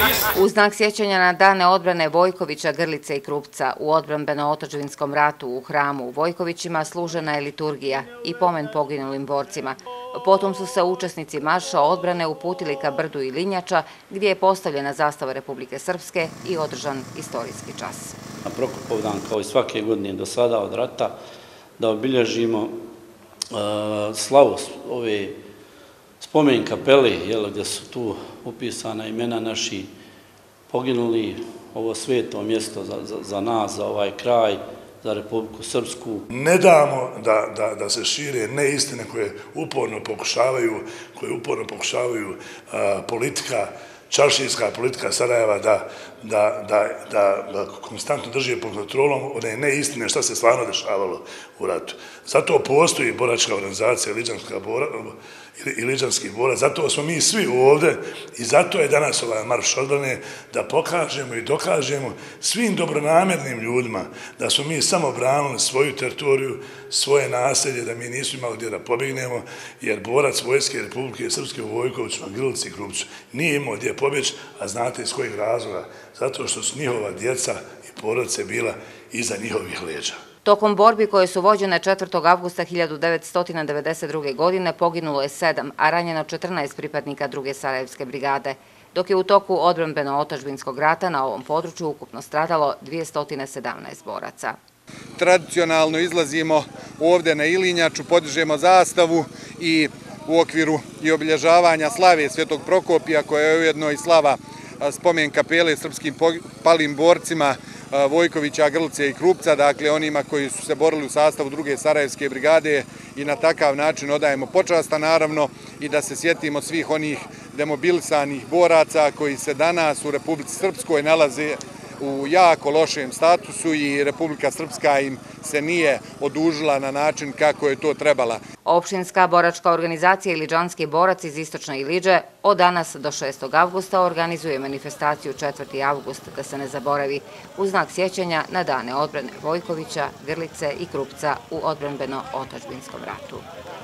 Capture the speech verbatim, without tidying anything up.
U znak sjećanja na dane odbrane Vojkovića, Grlice i Krupca u odbrambeno-otadžbinskom ratu u hramu u Vojkovićima služena je liturgija i pomen poginulim borcima. Potom su se učesnici marša odbrane uputili ka Brdu i Linjača, gdje je postavljena zastava Republike Srpske i održan istorijski čas. Na Prokopovdan, kao i svake godine do sada od rata, da obilježimo uh, slavu ove spomen kapeli, jel, gdje su tu upisana imena naši poginuli, ovo sveto mjesto za, za, za nas, za ovaj kraj, za Republiku Srpsku. Ne damo da, da, da se šire neistine koje uporno pokušavaju, koje uporno pokušavaju a, politika, čaršijska politika Sarajeva da, da, da, da, da konstantno drži pod kontrolom one neistine šta se stvarno dešavalo u ratu. Zato postoji boračka organizacija Liđanska bora, i Liđanski borac, zato smo mi svi ovdje i zato je danas ovaj marš odbrane da pokažemo i dokažemo svim dobronamjernim ljudima da smo mi samo branili svoju teritoriju, svoje naselje, da mi nismo imali gdje da pobjegnemo, jer borac Vojske Republike Srpske u Vojkovićima, Grlici i Krupcu nije imao gdje pobjeći, a znate iz kojih razloga, zato što su njihova djeca i porodice bila iza njihovih leđa. Tokom borbi koje su vođene četvrtog avgusta hiljadu devetsto devedeset druge. godine poginulo je sedam, a ranjeno četrnaest pripadnika druge Sarajevske brigade, dok je u toku odbrambeno-otadžbinskog rata na ovom području ukupno stradalo dvjesto sedamnaest boraca. Tradicionalno izlazimo ovdje na Ilinjaču, podižemo zastavu i u okviru i obilježavanja slave Svetog Prokopija, koja je ujedno i slava spomen kapele srpskim palim borcima Vojkovića, Grlice i Krupca, dakle onima koji su se borili u sastavu druge Sarajevske brigade, i na takav način odajemo počasta naravno i da se sjetimo svih onih demobilisanih boraca koji se danas u Republici Srpskoj nalaze u jako lošem statusu i Republika Srpska im se nije odužila na način kako je to trebala. Opštinska boračka organizacija Iliđanski borac iz Istočne Iliđe od danas do šestog avgusta organizuje manifestaciju četvrti avgust da se ne zaboravi u znak sjećanja na dane odbrane Vojkovića, Grlice i Krupca u odbranbeno-otadžbinskom ratu.